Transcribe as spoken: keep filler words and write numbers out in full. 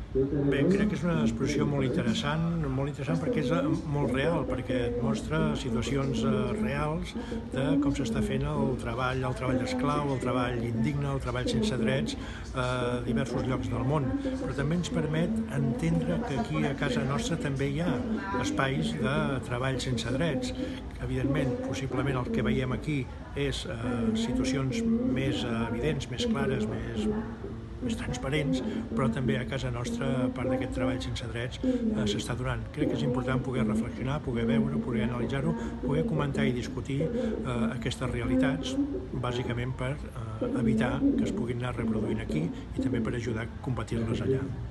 Bé, crec que és una exposició molt interessant, molt interessant perquè és molt real, perquè et mostra situacions reals de com s'està fent el treball, el treball esclau, el treball indigne, el treball sense drets a diversos llocs del món. Però també ens permet entendre que aquí a casa nostra també hi ha espais de treball sense drets. Evidentment, possiblement el que veiem aquí és situacions més evidents, més clares, més més transparents, però també a casa nostra part d'aquest treball sense drets eh, s'està donant. Crec que és important poder reflexionar, poder veure, poder analitzar-ho, poder comentar i discutir eh, aquestes realitats, bàsicament per eh, evitar que es puguin anar reproduint aquí i també per ajudar a combatir-les allà.